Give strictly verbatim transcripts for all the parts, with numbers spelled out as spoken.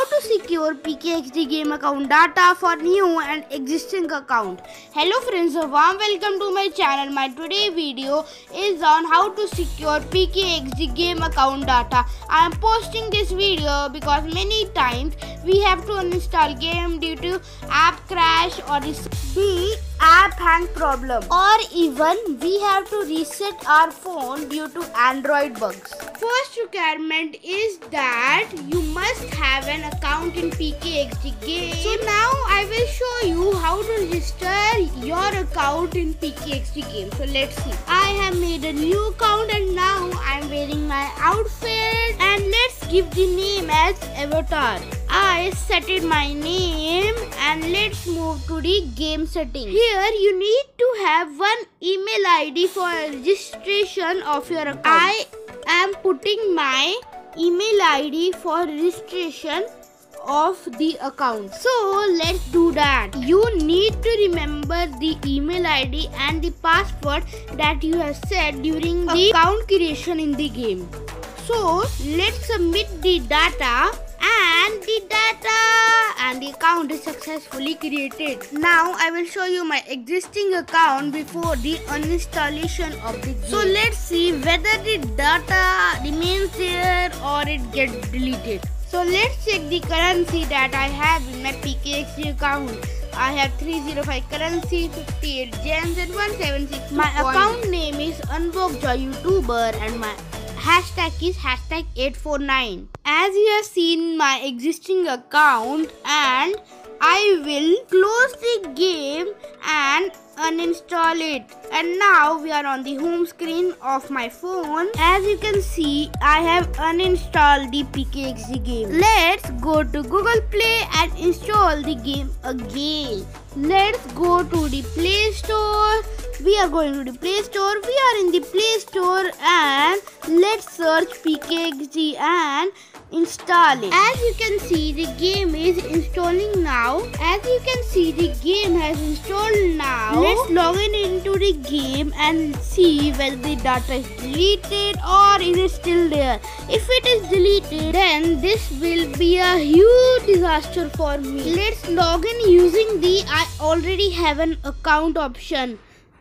to secure P K X D game account data for new and existing account. Hello friends, a warm welcome to my channel. My today video is on how to secure P K X D game account data. I am posting this video because many times we have to uninstall game due to app crash or the app hang problem, or even we have to reset our phone due to Android bugs. First requirement is that you must have an account in P K X D game. So now I will show you how to register your account in P K X D game. So let's see. I have made a new account and now I am wearing my outfit, and let's give the name as Avatar. I set it my name and let's move to the game settings. Here you need to have one email I D for registration of your account. I am putting my email I D for registration of the account. So let's do that. You need to remember the email I D and the password that you have set during the account creation in the game. So let's submit the data, and the data and the account is successfully created. Now I will show you my existing account before the uninstallation of the game. So let's see whether the data remains there or it gets deleted. So let's check the currency that I have in my P K X D account. I have three oh five currency, fifty-eight gems and one seventy-six. My account name is Unbox Joy YouTuber and my hashtag is hashtag eight four nine. As you have seen my existing account, and I will close the game and uninstall it. And now we are on the home screen of my phone. As you can see, I have uninstalled the P K X D game. Let's go to Google Play and install the game again. Let's go to the Play Store. We are going to the Play Store. We are in the Play Store and let's search P K X D and install it. As you can see, the game is installing now. As you can see, the game has installed now. Let's log in into the game and see whether the data is deleted or is it still there. If it is deleted, then this will be a huge disaster for me. Let's log in using the I already have an account option.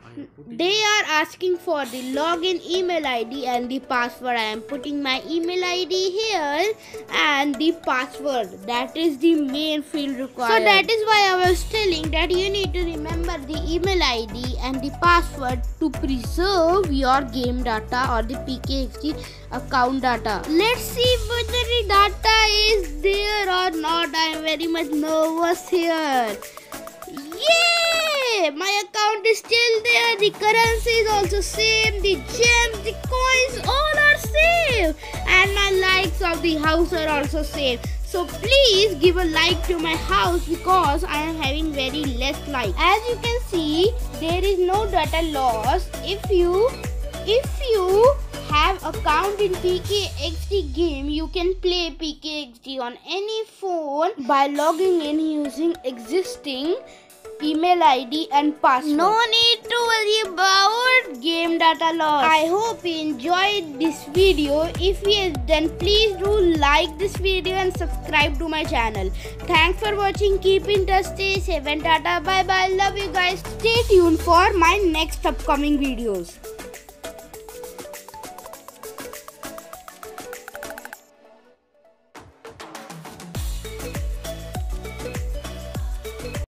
They are asking for the login email I D and the password. I am putting my email I D here and the password. That is the main field required. So that is why I was telling that you need to remember the email I D and the password to preserve your game data or the P K X D account data. Let's see whether the data is there or not. I am very much nervous here. Yay! My account is still there. The currency is also same. The gems, the coins, all are same. And my likes of the house are also same. So please give a like to my house because I am having very less likes. As you can see, there is no data loss. If you, if you have account in P K X D game, you can play P K X D on any phone by logging in using existing email I D and password. No need to worry about game data loss. I hope you enjoyed this video. If yes, then please do like this video and subscribe to my channel. Thanks for watching. Keep in touch. Stay safe and tata. Bye bye. Love you guys. Stay tuned for my next upcoming videos.